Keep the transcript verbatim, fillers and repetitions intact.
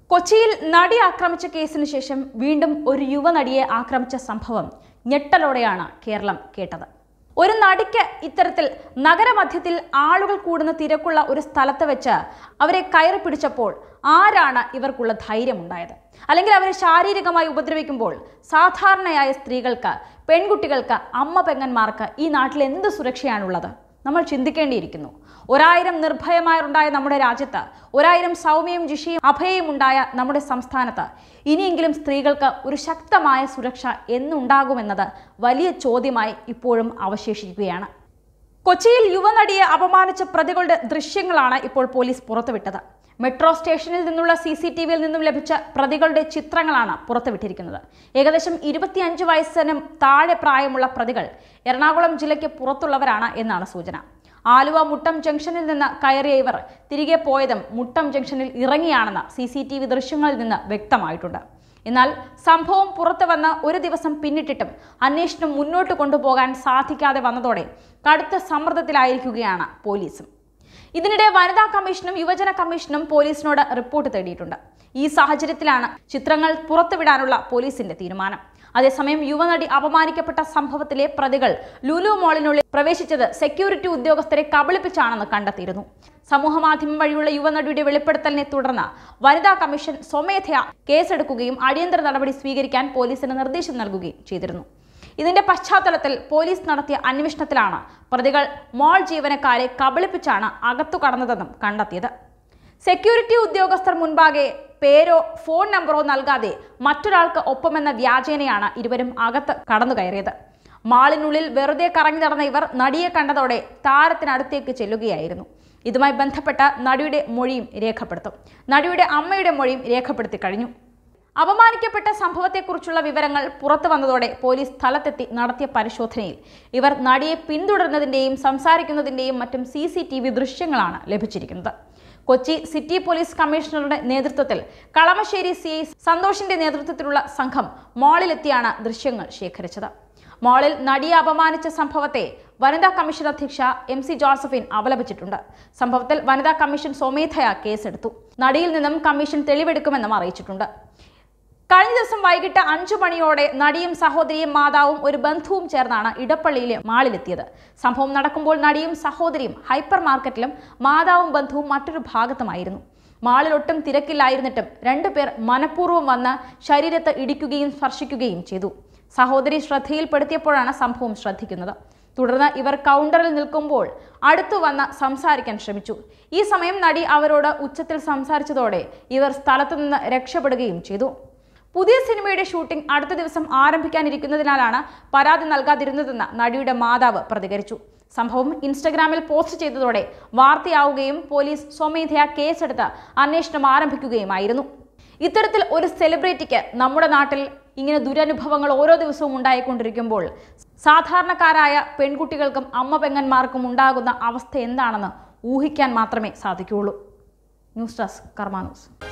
കൊച്ചിയിൽ നടി ആക്രമിച്ച കേസിന് ശേഷം വീണ്ടും ഒരു യുവനടിയെ ആക്രമിച്ച സംഭവം ഞെട്ടലോടെയാണ് കേരളം കേട്ടത്. ഒരു നടിക്ക് ഇത്തരത്തിൽ നഗരമധ്യത്തിൽ ആളുകൾ കൂടുന്ന തിരക്കുള്ള ഒരു സ്ഥലത്ത് വെച്ച് അവരെ കയറി പിടിച്ചപ്പോൾ ആരാണ് ഇവർക്കുള്ള ധൈര്യമുണ്ടായത്? അല്ലെങ്കിൽ അവരെ ശാരീരികമായി ഉപദ്രവിക്കുമ്പോൾ സാധാരണയായ സ്ത്രീകൾക്ക്, പെൺകുട്ടികൾക്ക്, അമ്മ പെങ്ങന്മാർക്ക് ഈ നാട്ടിൽ എന്ത് സുരക്ഷയാണുള്ളത്? നമ്മൾ ചിന്തിക്കേണ്ടിയിരിക്കുന്നു. ഒരായിരം നിർഭയമായുണ്ടായ നമ്മുടെ രാജ്യത്ത്, ഒരായിരം സൗമ്യയും ജിഷയും അഭയയും ഉണ്ടായ നമ്മുടെ സംസ്ഥാനത്ത് ഇനിയെങ്കിലും സ്ത്രീകൾക്ക് ഒരു ശക്തമായ സുരക്ഷ എന്നുണ്ടാകുമെന്നത് വലിയ ചോദ്യമായി ഇപ്പോഴും അവശേഷിക്കുകയാണ്. കൊച്ചിയിൽ യുവനടിയെ അപമാനിച്ച പ്രതികളുടെ ദൃശ്യങ്ങളാണ് ഇപ്പോൾ പോലീസ് പുറത്തുവിട്ടത്. മെട്രോ സ്റ്റേഷനിൽ നിന്നുള്ള സി സി ടി വിയിൽ നിന്നും ലഭിച്ച പ്രതികളുടെ ചിത്രങ്ങളാണ് പുറത്തുവിട്ടിരിക്കുന്നത്. ഏകദേശം ഇരുപത്തിയഞ്ച് വയസ്സിനും താഴെ പ്രായമുള്ള പ്രതികൾ എറണാകുളം ജില്ലയ്ക്ക് പുറത്തുള്ളവരാണ് എന്നാണ് സൂചന. ആലുവ മുട്ടം ജംഗ്ഷനിൽ നിന്ന് കയറിയ ഇവർ തിരികെ പോയതും മുട്ടം ജംഗ്ഷനിൽ ഇറങ്ങിയാണെന്ന് സി സി ടി വി ദൃശ്യങ്ങളിൽ നിന്ന് വ്യക്തമായിട്ടുണ്ട്. എന്നാൽ സംഭവം പുറത്തു വന്ന് ഒരു ദിവസം പിന്നിട്ടിട്ടും അന്വേഷണം മുന്നോട്ട് കൊണ്ടുപോകാൻ സാധിക്കാതെ വന്നതോടെ കടുത്ത സമ്മർദ്ദത്തിലായിരിക്കുകയാണ് പോലീസും. ഇതിനിടെ വനിതാ കമ്മീഷനും യുവജന കമ്മീഷനും പോലീസിനോട് റിപ്പോർട്ട് തേടിയിട്ടുണ്ട്. ഈ സാഹചര്യത്തിലാണ് ചിത്രങ്ങൾ പുറത്തുവിടാനുള്ള പോലീസിന്റെ തീരുമാനം. അതേസമയം യുവനടി അപമാനിക്കപ്പെട്ട സംഭവത്തിലെ പ്രതികൾ ലുലു മോളിനുള്ളിൽ പ്രവേശിച്ചത് സെക്യൂരിറ്റി ഉദ്യോഗസ്ഥരെ കബളിപ്പിച്ചാണെന്ന് കണ്ടെത്തിയിരുന്നു. സമൂഹമാധ്യമം വഴിയുള്ള യുവനടിയുടെ വെളിപ്പെടുത്തലിനെ തുടർന്ന് വനിതാ കമ്മീഷൻ സ്വമേധയാ കേസെടുക്കുകയും അടിയന്തര നടപടി സ്വീകരിക്കാൻ പോലീസിന് നിർദ്ദേശം നൽകുകയും ചെയ്തിരുന്നു. ഇതിന്റെ പശ്ചാത്തലത്തിൽ പോലീസ് നടത്തിയ അന്വേഷണത്തിലാണ് പ്രതികൾ മോൾ ജീവനക്കാരെ കബളിപ്പിച്ചാണ് അകത്തു കടന്നതെന്നും കണ്ടെത്തിയത്. സെക്യൂരിറ്റി ഉദ്യോഗസ്ഥർ മുൻപാകെ പേരോ ഫോൺ നമ്പറോ നൽകാതെ മറ്റൊരാൾക്ക് ഒപ്പമെന്ന വ്യാജേനയാണ് ഇരുവരും അകത്ത് കടന്നു കയറിയത്. മാളിനുള്ളിൽ വെറുതെ കറങ്ങി നടന്ന ഇവർ നടിയെ കണ്ടതോടെ താരത്തിനടുത്തേക്ക് ചെല്ലുകയായിരുന്നു. ഇതുമായി ബന്ധപ്പെട്ട നടിയുടെ മൊഴിയും രേഖപ്പെടുത്തും. നടിയുടെ അമ്മയുടെ മൊഴിയും രേഖപ്പെടുത്തി കഴിഞ്ഞു. അപമാനിക്കപ്പെട്ട സംഭവത്തെക്കുറിച്ചുള്ള വിവരങ്ങൾ പുറത്തു വന്നതോടെ പോലീസ് സ്ഥലത്തെത്തി നടത്തിയ പരിശോധനയിൽ ഇവർ നടിയെ പിന്തുടരുന്നതിന്റെയും സംസാരിക്കുന്നതിന്റെയും മറ്റും സി സി ടി വി ദൃശ്യങ്ങളാണ് ലഭിച്ചിരിക്കുന്നത്. കൊച്ചി സിറ്റി പോലീസ് കമ്മീഷണറുടെ നേതൃത്വത്തിൽ കളമശ്ശേരി സി ഐ സന്തോഷിന്റെ നേതൃത്വത്തിലുള്ള സംഘം മാളിലെത്തിയാണ് ദൃശ്യങ്ങൾ ശേഖരിച്ചത്. മാളിൽ നടിയെ അപമാനിച്ച സംഭവത്തെ വനിതാ കമ്മീഷൻ അധ്യക്ഷ എം സി ജോസഫിൻ അപലപിച്ചിട്ടുണ്ട്. സംഭവത്തിൽ വനിതാ കമ്മീഷൻ സ്വമേധയാ കേസെടുത്തു. നടിയിൽ നിന്നും കമ്മീഷൻ തെളിവെടുക്കുമെന്നും അറിയിച്ചിട്ടുണ്ട്. കഴിഞ്ഞ ദിവസം വൈകിട്ട് അഞ്ചു മണിയോടെ നടിയും സഹോദരിയും മാതാവും ഒരു ബന്ധുവും ചേർന്നാണ് ഇടപ്പള്ളിയിലെ മാളിലെത്തിയത്. സംഭവം നടക്കുമ്പോൾ നടിയും സഹോദരിയും ഹൈപ്പർ മാർക്കറ്റിലും മാതാവും ബന്ധുവും മറ്റൊരു ഭാഗത്തുമായിരുന്നു. മാളിൽ ഒട്ടും തിരക്കില്ലായിരുന്നിട്ടും രണ്ടുപേർ മനഃപൂർവ്വം വന്ന് ശരീരത്ത് ഇടിക്കുകയും സ്പർശിക്കുകയും ചെയ്തു. സഹോദരി ശ്രദ്ധയിൽപ്പെടുത്തിയപ്പോഴാണ് സംഭവം ശ്രദ്ധിക്കുന്നത്. തുടർന്ന് ഇവർ കൗണ്ടറിൽ നിൽക്കുമ്പോൾ അടുത്തു വന്ന് സംസാരിക്കാൻ ശ്രമിച്ചു. ഈ സമയം നടി അവരോട് ഉച്ചത്തിൽ സംസാരിച്ചതോടെ ഇവർ സ്ഥലത്തു നിന്ന് രക്ഷപ്പെടുകയും ചെയ്തു. പുതിയ സിനിമയുടെ ഷൂട്ടിംഗ് അടുത്ത ദിവസം ആരംഭിക്കാനിരിക്കുന്നതിനാലാണ് പരാതി നൽകാതിരുന്നതെന്ന് നടിയുടെ മാതാവ് പ്രതികരിച്ചു. സംഭവം ഇൻസ്റ്റഗ്രാമിൽ പോസ്റ്റ് ചെയ്തതോടെ വാർത്തയാവുകയും പോലീസ് സ്വമേധയാ കേസെടുത്ത് അന്വേഷണം ആരംഭിക്കുകയുമായിരുന്നു. ഇത്തരത്തിൽ ഒരു സെലിബ്രിറ്റിക്ക് നമ്മുടെ നാട്ടിൽ ഇങ്ങനെ ദുരനുഭവങ്ങൾ ഓരോ ദിവസവും ഉണ്ടായിക്കൊണ്ടിരിക്കുമ്പോൾ സാധാരണക്കാരായ പെൺകുട്ടികൾക്കും അമ്മ പെങ്ങന്മാർക്കും ഉണ്ടാകുന്ന അവസ്ഥ എന്താണെന്ന് ഊഹിക്കാൻ മാത്രമേ സാധിക്കുകയുള്ളൂ. News desk Karma news.